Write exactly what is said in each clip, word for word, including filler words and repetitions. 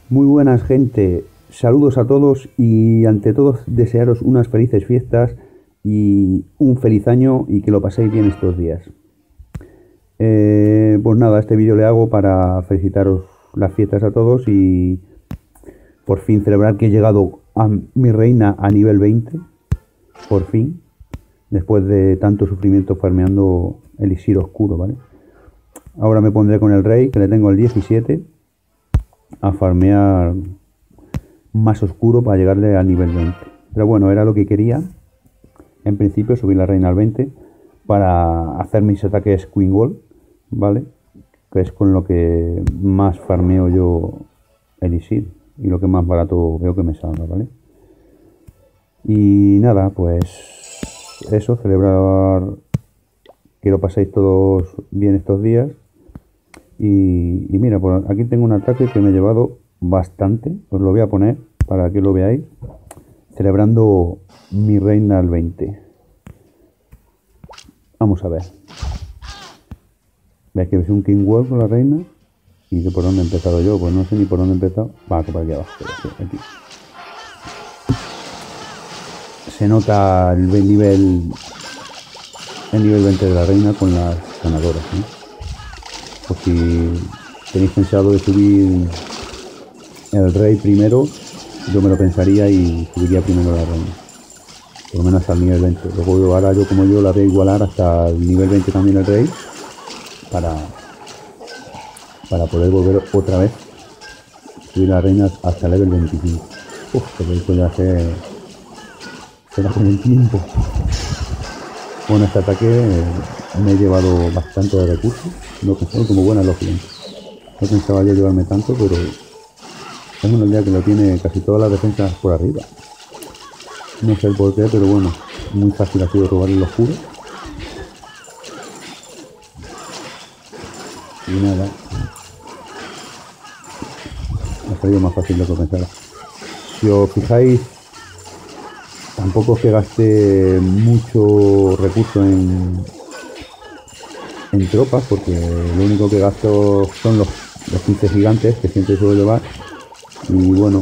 Muy buenas, gente, saludos a todos y ante todo desearos unas felices fiestas y un feliz año y que lo paséis bien estos días. Eh, pues nada, este vídeo le hago para felicitaros las fiestas a todos y por fin celebrar que he llegado a mi reina a nivel veinte, por fin, después de tanto sufrimiento farmeando elixir oscuro, ¿vale? Ahora me pondré con el rey, que le tengo el diecisiete, a farmear más oscuro para llegarle al nivel veinte. Pero bueno, era lo que quería en principio, subir la reina al veinte para hacer mis ataques Queen Wall, ¿vale? Que es con lo que más farmeo yo elixir y lo que más barato veo que me salga, ¿vale? Y nada, pues eso, celebrar que lo paséis todos bien estos días. Y, y mira, por aquí tengo un ataque que me he llevado bastante, os lo voy a poner para que lo veáis, celebrando mi reina al veinte. Vamos a ver. Veis que es un King World con la reina. ¿Y de por dónde he empezado yo? Pues no sé ni por dónde he empezado. Va, por aquí abajo. Aquí. Se nota el nivel el nivel veinte de la reina con las ganadoras, ¿no? Por si tenéis pensado de subir el rey primero, yo me lo pensaría y subiría primero la reina, por lo menos hasta el nivel veinte. Luego ahora yo como yo la voy a igualar hasta el nivel veinte también el rey, para para poder volver otra vez subir la reina hasta el level veinticinco. Uf, que esto ya se se da con el tiempo. Bueno, este ataque eh, me he llevado bastante de recursos, no pensaba como buena lógica. No pensaba ya llevarme tanto, pero es una aldea que lo tiene casi todas las defensas por arriba. No sé el por qué, pero bueno, muy fácil ha sido robar el oscuro. Y nada, ha salido más fácil de lo que pensaba. Si os fijáis, tampoco es que gaste mucho recurso en, en tropas, porque lo único que gasto son los, los quince gigantes que siempre suelo llevar. Y bueno,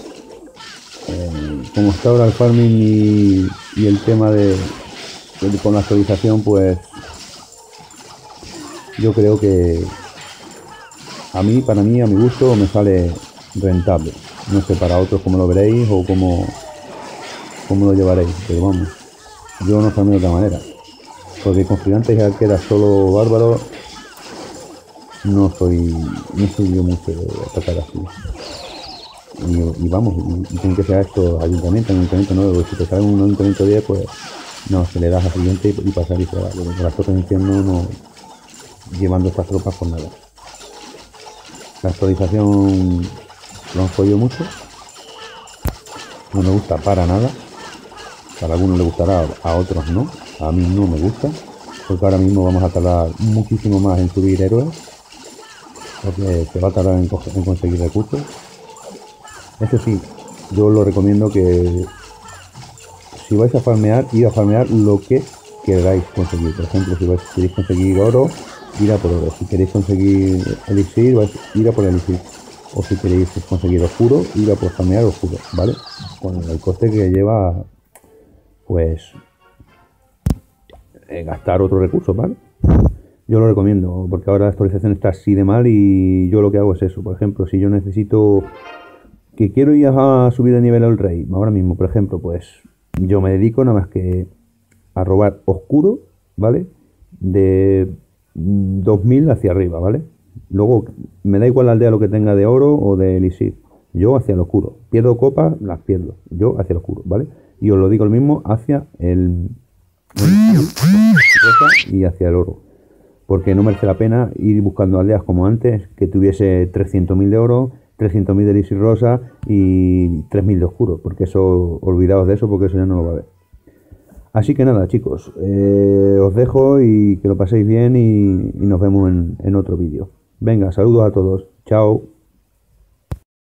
eh, como está ahora el farming y, y el tema de, de con la actualización, pues yo creo que a mí, para mí, a mi gusto, me sale rentable. No sé para otros cómo lo veréis o cómo, cómo lo llevaréis, pero vamos, yo no farmeo de otra manera, porque con gigantes ya queda solo bárbaro. No soy, no soy yo mucho de atacar así. Y, y vamos, y, y tiene que ser esto ayuntamiento, ayuntamiento nuevo. Si te sale un ayuntamiento diez, pues no, se le das al siguiente y, y pasar y fuera. Porque las tropas de infierno no, llevando estas tropas por nada. La actualización lo han jodido mucho. No me gusta para nada. Para algunos le gustará, a otros no. A mí no me gusta, porque ahora mismo vamos a tardar muchísimo más en subir héroes, porque se va a tardar en, en conseguir recursos. Eso sí, yo os lo recomiendo que si vais a farmear, ir a farmear lo que queráis conseguir. Por ejemplo, si vais, queréis conseguir oro, ir a por oro. Si queréis conseguir elixir, vais a ir a por elixir. O si queréis conseguir oscuro, ir a por farmear oscuro, ¿vale? Con el coste que lleva, pues, eh, gastar otros recursos, ¿vale? Yo lo recomiendo, porque ahora la actualización está así de mal y yo lo que hago es eso. Por ejemplo, si yo necesito que quiero ir a subir de nivel al rey, ahora mismo, por ejemplo, pues yo me dedico nada más que a robar oscuro, ¿vale? De dos mil hacia arriba, ¿vale? Luego me da igual la aldea lo que tenga de oro o de elixir. Yo hacia el oscuro. Pierdo copas, las pierdo. Yo hacia el oscuro, ¿vale? Y os lo digo el mismo hacia el, el y hacia el oro. Porque no merece la pena ir buscando aldeas como antes, que tuviese trescientos mil de oro, trescientos mil de elixir rosa y tres mil de oscuro, porque eso, olvidaos de eso, porque eso ya no lo va a ver. Así que nada, chicos, eh, os dejo y que lo paséis bien y, y nos vemos en, en otro vídeo. Venga, saludos a todos, chao.